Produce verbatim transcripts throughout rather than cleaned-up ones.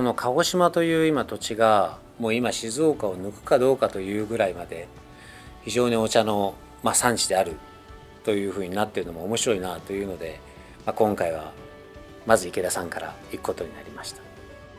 この鹿児島という今土地がもう今静岡を抜くかどうかというぐらいまで非常にお茶の、まあ、産地であるというふうになっているのも面白いなというので、まあ、今回はまず池田さんから行くことになりました。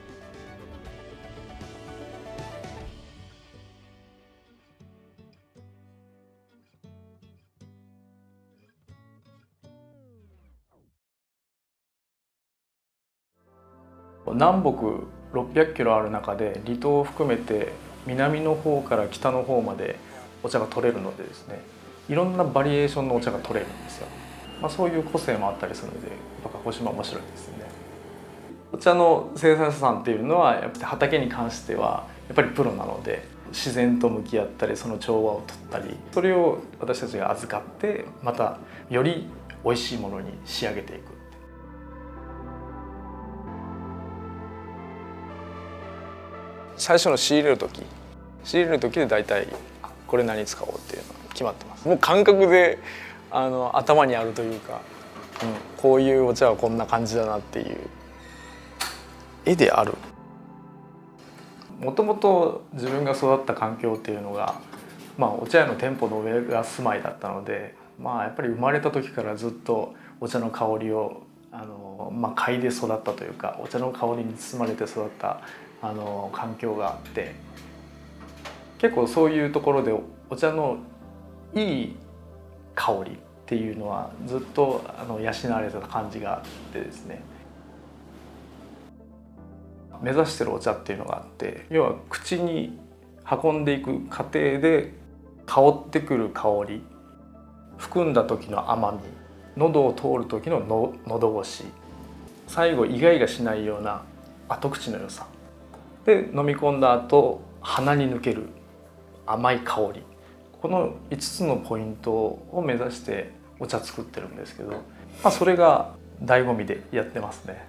南北ろっぴゃくキロある中で離島を含めて南の方から北の方までお茶が取れるのでですね、いろんなバリエーションのお茶が取れるんですよ。まあ、そういう個性もあったりするので、やっぱ鹿児島面白いですね。お茶の生産者さんっていうのはやっぱり畑に関してはやっぱりプロなので、自然と向き合ったりその調和を取ったり、それを私たちが預かってまたより美味しいものに仕上げていく。最初の仕入れる時仕入れる時で大体これ何使おうっていうのが決まってます。もう感覚であの頭にあるというか、うん、こういうお茶はこんな感じだなっていう絵である。もともと自分が育った環境っていうのが、まあ、お茶屋の店舗の上が住まいだったので、まあ、やっぱり生まれた時からずっとお茶の香りをあの、まあ、嗅いで育ったというか、お茶の香りに包まれて育ったあの環境があって、結構そういうところでお茶のいい香りっていうのはずっとあの養われてた感じがあってですね、目指してるお茶っていうのがあって、要は口に運んでいく過程で香ってくる香り、含んだ時の甘み、喉を通る時のの喉越し、最後イガイガしないような後口の良さで、飲み込んだ後鼻に抜ける甘い香り、このいつつのポイントを目指してお茶作ってるんですけど、まあ、それが醍醐味でやってますね。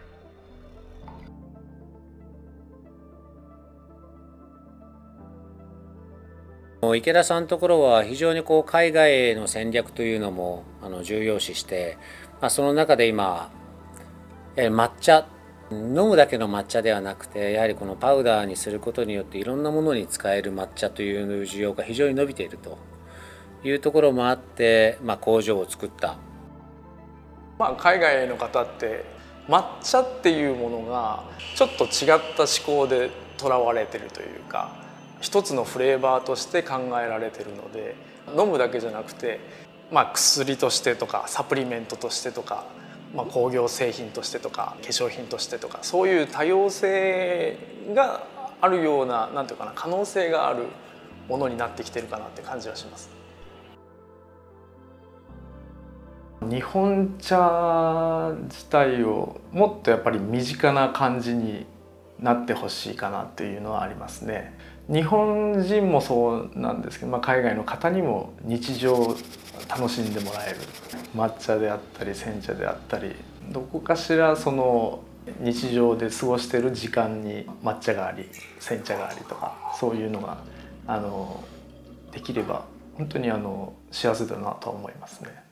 池田さんのところは非常にこう海外への戦略というのもあの重要視して、まあ、その中で今え抹茶、飲むだけの抹茶ではなくて、やはりこのパウダーにすることによっていろんなものに使える抹茶という需要が非常に伸びているというところもあって、まあ、工場を作った。 まあ、海外の方って抹茶っていうものがちょっと違った思考でとらわれてるというか、一つのフレーバーとして考えられてるので、飲むだけじゃなくて、まあ、薬としてとかサプリメントとしてとか、まあ、工業製品としてとか化粧品としてとか、そういう多様性があるような、なんていうかな、可能性があるものになってきてるかなって感じはします。日本茶自体をもっとやっぱり身近な感じになってほしいかなっていうのはありますね。日本人もそうなんですけど、まあ、海外の方にも日常を楽しんでもらえる抹茶であったり煎茶であったり、どこかしらその日常で過ごしてる時間に抹茶があり煎茶がありとか、そういうのがあのできれば本当にあの幸せだなと思いますね。